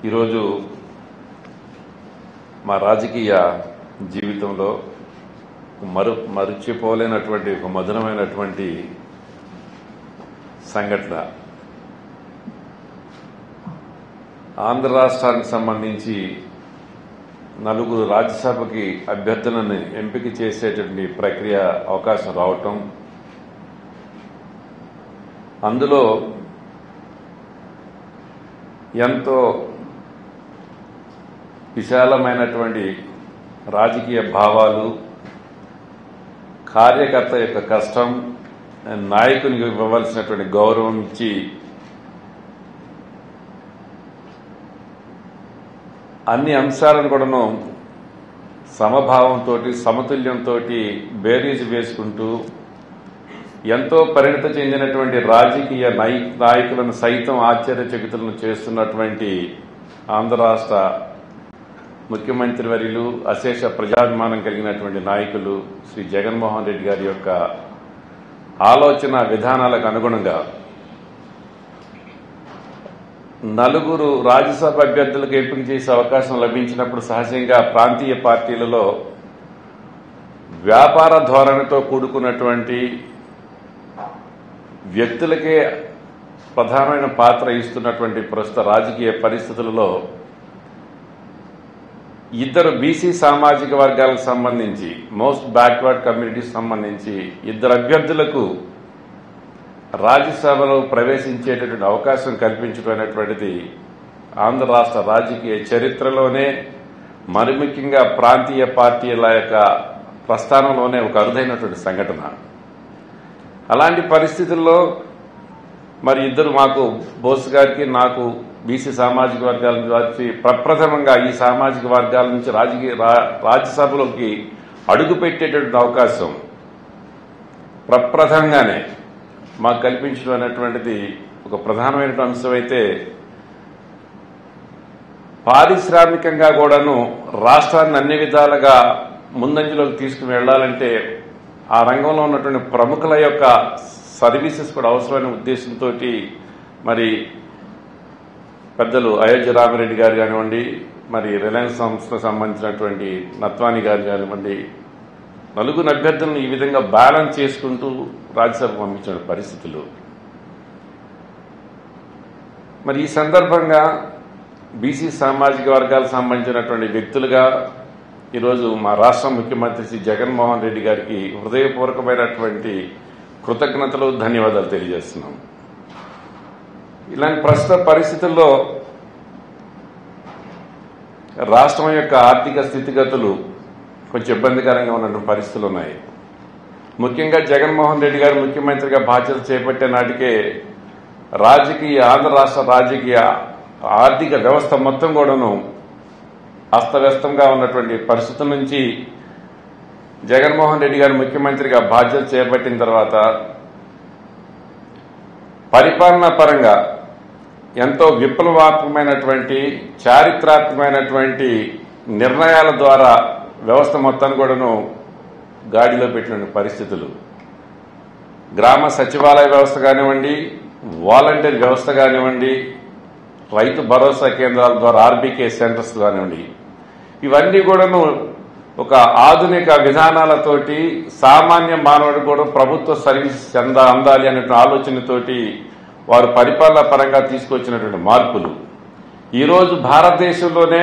ఈరోజు మా రాజకీయ జీవితంలో మరిచిపోలేనటువంటి ఒక మధురమైనటువంటి సంఘటన. ఆంధ్ర రాష్ట్రానికి సంబంధించి 4 రాజ్యసభకి అభ్యర్థులను ఎంపిక చేసేటువంటి ప్రక్రియ అవకాశం రావటం, అందులో ఎంతో విశాలమైనటువంటి రాజకీయ భావాలు, కార్యకర్త యొక్క కష్టం, నాయకునికి ఇవ్వవలసినటువంటి గౌరవం ఇచ్చి అన్ని అంశాలను కూడాను సమభావంతో సమతుల్యంతో బేరీజు వేసుకుంటూ ఎంతో పరిణతి చెందినటువంటి రాజకీయ నాయకులను సైతం ఆశ్చర్యచకితులను చేస్తున్నటువంటి ఆంధ్ర రాష్ట్ర ముఖ్యమంత్రి వర్యులు, అశేష ప్రజాభిమానం కలిగినటువంటి నాయకులు శ్రీ జగన్మోహన్ రెడ్డి గారి యొక్క ఆలోచన విధానాలకు అనుగుణంగా 4 రాజ్యసభ అభ్యర్థులకు ఎంపిక చేసే అవకాశం లభించినప్పుడు సహజంగా ప్రాంతీయ పార్టీలలో వ్యాపార ధోరణితో కూడుకున్నటువంటి వ్యక్తులకే ప్రధానమైన పాత్ర ఇస్తున్నటువంటి ప్రస్తుత రాజకీయ పరిస్థితులలో 2 బీసీ సామాజిక వర్గాలకు సంబంధించి, మోస్ట్ బ్యాక్వర్డ్ కమ్యూనిటీకి సంబంధించి 2 అభ్యర్థులకు రాజ్యసభలో ప్రవేశించేటటువంటి అవకాశం కల్పించడం అనేటువంటిది ఆంధ్ర రాష్ట్ర రాజకీయ చరిత్రలోనే, మరి ముఖ్యంగా ప్రాంతీయ పార్టీల యొక్క ప్రస్థానంలోనే ఒక అరుదైనటువంటి సంఘటన. అలాంటి పరిస్థితుల్లో మరి 2 మాకు బోస్ గారికి నాకు బీసీ సామాజిక వర్గాల నుంచి ప్రప్రథమంగా ఈ సామాజిక వర్గాల నుంచి రాజ్యసభలోకి అడుగుపెట్టేటటువంటి అవకాశం ప్రప్రథంగానే మాకు కల్పించడం అనేటువంటిది ఒక ప్రధానమైన అంశం. అయితే పారిశ్రామికంగా కూడాను రాష్ట్రాన్ని అన్ని విధాలుగా ముందంజలోకి తీసుకుని వెళ్లాలంటే ఆ రంగంలో ఉన్నటువంటి ప్రముఖుల యొక్క సర్వీసెస్ కూడా అవసరమైన ఉద్దేశంతో మరి పెద్దలు అయోధ్య రామిరెడ్డి గారు కానివ్వండి, మరి రిలయన్స్ సంస్థకు సంబంధించినటువంటి నత్వాని గారు కానివ్వండి, 4 అభ్యర్థులను ఈ విధంగా బ్యాలెన్స్ చేసుకుంటూ రాజ్యసభకు పంపించిన పరిస్థితులు. మరి ఈ సందర్భంగా బీసీ సామాజిక వర్గాలకు సంబంధించినటువంటి వ్యక్తులుగా ఈరోజు మా రాష్ట్ర ముఖ్యమంత్రి శ్రీ జగన్మోహన్ రెడ్డి గారికి హృదయపూర్వకమైనటువంటి కృతజ్ఞతలు, ధన్యవాదాలు తెలియజేస్తున్నాం. ఇలాంటి ప్రస్తుత పరిస్థితుల్లో రాష్ట్రం యొక్క ఆర్థిక స్థితిగతులు కొంచెం ఇబ్బందికరంగా ఉన్నటువంటి పరిస్థితులు ఉన్నాయి. ముఖ్యంగా జగన్మోహన్ రెడ్డి గారు ముఖ్యమంత్రిగా బాధ్యత చేపట్టే నాటికే ఆంధ్ర రాష్ట్ర రాజకీయ ఆర్థిక వ్యవస్థ మొత్తం కూడాను అస్తవ్యస్తంగా ఉన్నటువంటి పరిస్థితుల నుంచి జగన్మోహన్ రెడ్డి గారు ముఖ్యమంత్రిగా బాధ్యత చేపట్టిన తర్వాత పరిపాలనా పరంగా ఎంతో విప్లవాత్మకమైనటువంటి, చారిత్రాత్మకమైనటువంటి నిర్ణయాల ద్వారా వ్యవస్థ మొత్తాన్ని కూడాను గాడిలో పెట్టిన పరిస్థితులు. గ్రామ సచివాలయ వ్యవస్థ కానివ్వండి, వాలంటీర్ వ్యవస్థ కానివ్వండి, రైతు భరోసా కేంద్రాల ద్వారా ఆర్బీకే సెంటర్స్ కానివ్వండి, ఇవన్నీ కూడాను ఒక ఆధునిక విధానాలతోటి సామాన్య మానవుడు కూడా ప్రభుత్వ సర్వీస్ అందాలి అనే ఆలోచనతోటి వారు పరిపాలనా పరంగా తీసుకొచ్చినటువంటి మార్పులు ఈరోజు భారతదేశంలోనే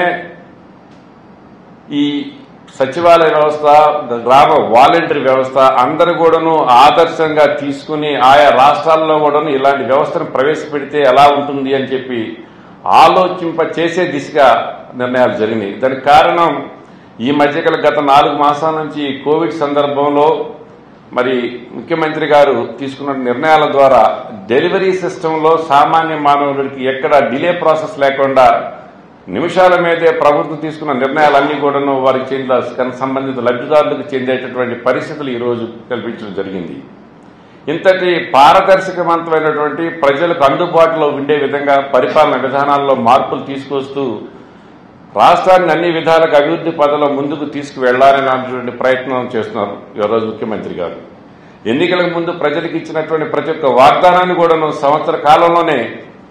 ఈ సచివాలయ వ్యవస్థ, గ్రామ వాలంటీర్ వ్యవస్థ అందరూ కూడాను ఆదర్శంగా తీసుకుని ఆయా రాష్ట్రాల్లో కూడాను ఇలాంటి వ్యవస్థను ప్రవేశపెడితే ఎలా ఉంటుంది అని చెప్పి ఆలోచింప చేసే దిశగా నిర్ణయాలు జరిగినాయి. దానికి కారణం ఈ మధ్యకాల గత 4 మాసాల నుంచి కోవిడ్ సందర్భంలో మరి ముఖ్యమంత్రి గారు తీసుకున్న నిర్ణయాల ద్వారా డెలివరీ సిస్టంలో సామాన్య మానవుడికి ఎక్కడ డిలే ప్రాసెస్ లేకుండా నిమిషాల మీదే ప్రభుత్వం తీసుకున్న నిర్ణయాలన్నీ కూడాను వారికి సంబంధిత లబ్ధిదారులకు చెందేటటువంటి పరిస్థితులు ఈరోజు కల్పించడం జరిగింది. ఇంతటి పారదర్శకవంతమైనటువంటి ప్రజలకు అందుబాటులో ఉండే విధంగా పరిపాలన విధానాల్లో మార్పులు తీసుకొస్తూ రాష్ట్రాన్ని అన్ని విధాలుగా అభివృద్ధి పథంలో ముందుకు తీసుకువెళ్లాలనేటువంటి ప్రయత్నం చేస్తున్నారు ఈరోజు ముఖ్యమంత్రి గారు. ఎన్నికలకు ముందు ప్రజలకు ఇచ్చినటువంటి ప్రతి ఒక్క వాగ్దానాన్ని కూడాను సంవత్సర కాలంలోనే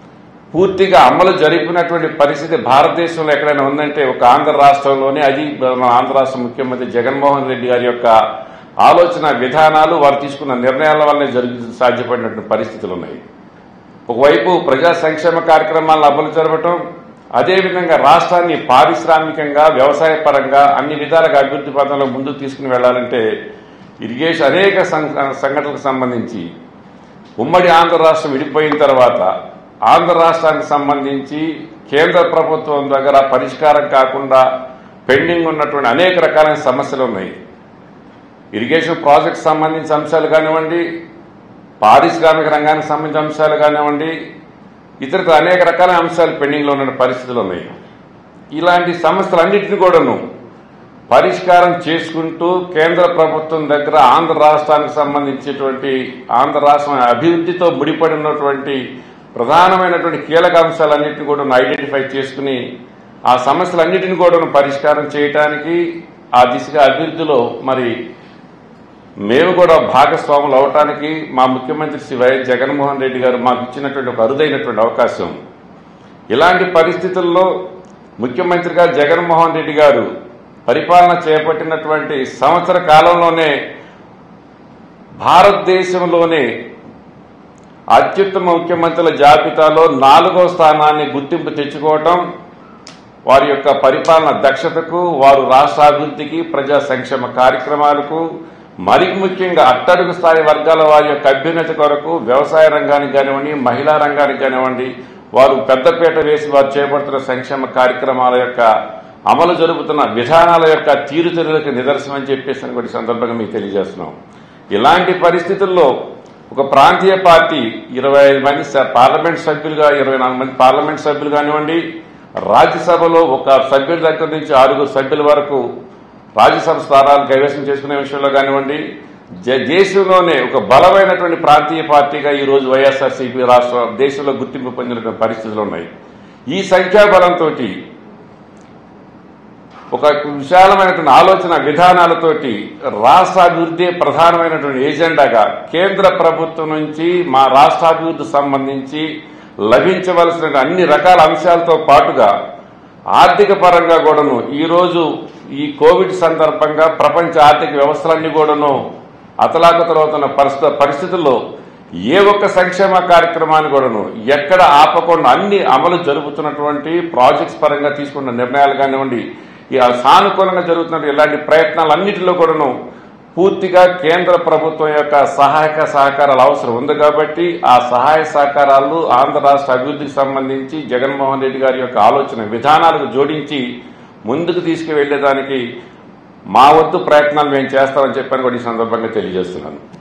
పూర్తిగా అమలు జరిపినటువంటి పరిస్థితి భారతదేశంలో ఎక్కడైనా ఉందంటే ఒక ఆంధ్ర రాష్ట్రంలోనే, అది మన ఆంధ్ర రాష్ట్ర ముఖ్యమంత్రి జగన్మోహన్ రెడ్డి గారి యొక్క ఆలోచన విధానాలు, వారు తీసుకున్న నిర్ణయాల వల్లనే సాధ్యపడినటువంటి పరిస్థితులు ఉన్నాయి. ఒకవైపు ప్రజా సంక్షేమ కార్యక్రమాలను అమలు జరపడం, అదేవిధంగా రాష్ట్రాన్ని పారిశ్రామికంగా, వ్యవసాయ పరంగా అన్ని విధాలుగా అభివృద్ధి పథంలో ముందుకు తీసుకుని వెళ్లాలంటే ఇరిగేషన్ అనేక సంఘటనలకు సంబంధించి ఉమ్మడి ఆంధ్ర రాష్ట్రం విడిపోయిన తర్వాత ఆంధ్ర రాష్ట్రానికి సంబంధించి కేంద్ర ప్రభుత్వం దగ్గర పరిష్కారం కాకుండా పెండింగ్ ఉన్నటువంటి అనేక రకాలైన సమస్యలు ఉన్నాయి. ఇరిగేషన్ ప్రాజెక్ట్ సంబంధించిన అంశాలు కానివ్వండి, పారిశ్రామిక రంగానికి సంబంధించిన అంశాలు కానివ్వండి, ఇతర అనేక రకాల అంశాలు పెండింగ్లో ఉన్న పరిస్థితులు ఉన్నాయి. ఇలాంటి సమస్యలన్నింటినీ కూడాను పరిష్కారం చేసుకుంటూ కేంద్ర ప్రభుత్వం దగ్గర ఆంధ్ర రాష్ట్రానికి సంబంధించినటువంటి ఆంధ్ర రాష్ట్రం అభివృద్ధితో ముడిపడి ఉన్నటువంటి ప్రధానమైనటువంటి కీలక అంశాలన్నింటినీ కూడా ఐడెంటిఫై చేసుకుని ఆ సమస్యలన్నింటినీ కూడా పరిష్కారం చేయడానికి, ఆ దిశగా అభివృద్ధిలో మరి మేము కూడా భాగస్వాములు అవటానికి మా ముఖ్యమంత్రి శ్రీ వైఎస్ జగన్మోహన్ రెడ్డి గారు మాకు ఇచ్చినటువంటి ఒక అరుదైనటువంటి అవకాశం. ఇలాంటి పరిస్థితుల్లో ముఖ్యమంత్రిగా జగన్మోహన్ రెడ్డి గారు పరిపాలన చేపట్టినటువంటి సంవత్సర కాలంలోనే భారతదేశంలోనే అత్యుత్తమ ముఖ్యమంత్రుల జాబితాలో 4వ స్థానాన్ని గుర్తింపు తెచ్చుకోవటం వారి యొక్క పరిపాలన దక్షతకు, వారు రాష్ట్ర అభివృద్ధికి, ప్రజా సంక్షేమ కార్యక్రమాలకు, మరి ముఖ్యంగా అట్టడుగు స్థాయి వర్గాల వారి యొక్క అభ్యున్నతి కొరకు వ్యవసాయ రంగానికి కానివ్వండి, మహిళా రంగానికి కానివ్వండి, వారు పెద్దపీట వేసి వారు చేపడుతున్న సంక్షేమ కార్యక్రమాల యొక్క అమలు జరుపుతున్న విధానాల యొక్క తీరుతెన్నులకు నిదర్శనం అని చెప్పేసి కూడా సందర్భంగా మీకు తెలియజేస్తున్నాం. ఇలాంటి పరిస్థితుల్లో ఒక ప్రాంతీయ పార్టీ 25 మంది పార్లమెంట్ సభ్యులుగా, 24 మంది పార్లమెంట్ సభ్యులు కానివ్వండి, రాజ్యసభలో ఒక సభ్యుల దగ్గర నుంచి 6 సభ్యుల వరకు రాజ్యసభ స్థానాలు కైవసం చేసుకునే విషయంలో కానివ్వండి, దేశంలోనే ఒక బలమైనటువంటి ప్రాంతీయ పార్టీగా ఈ రోజు వైఎస్ఆర్సీపీ రాష్ట్ర దేశంలో గుర్తింపు పొందినటువంటి పరిస్థితులు ఉన్నాయి. ఈ సంఖ్యాబలంతో ఒక విశాలమైనటువంటి ఆలోచన విధానాలతోటి రాష్ట్రాభివృద్ధి ప్రధానమైనటువంటి ఏజెండాగా కేంద్ర ప్రభుత్వం నుంచి మా రాష్ట్రాభివృద్ధి సంబంధించి లభించవలసిన అన్ని రకాల అంశాలతో పాటుగా ఆర్థిక పరంగా కూడాను ఈరోజు ఈ కోవిడ్ సందర్భంగా ప్రపంచ ఆర్థిక వ్యవస్థలన్నీ కూడాను అతలాకుతలవుతున్న పరిస్థితుల్లో ఏ ఒక్క సంక్షేమ కార్యక్రమాన్ని కూడాను ఎక్కడ ఆపకుండా అన్ని అమలు జరుగుతున్నటువంటి ప్రాజెక్ట్స్ పరంగా తీసుకున్న నిర్ణయాలు కానివ్వండి, సానుకూలంగా జరుగుతున్న ఇలాంటి ప్రయత్నాలన్నింటిలో కూడాను పూర్తిగా కేంద్ర ప్రభుత్వం యొక్క సహాయక సహకారాలు అవసరం ఉంది. కాబట్టి ఆ సహాయ సహకారాలు ఆంధ్ర రాష్ట్ర అభివృద్ధికి సంబంధించి జగన్మోహన్ రెడ్డి గారి యొక్క ఆలోచన విధానాలకు జోడించి ముందుకు తీసుకువెళ్లేదానికి మా వంతు ప్రయత్నాలు మేము చేస్తామని చెప్పని కూడా ఈ సందర్భంగా తెలియజేస్తున్నాను.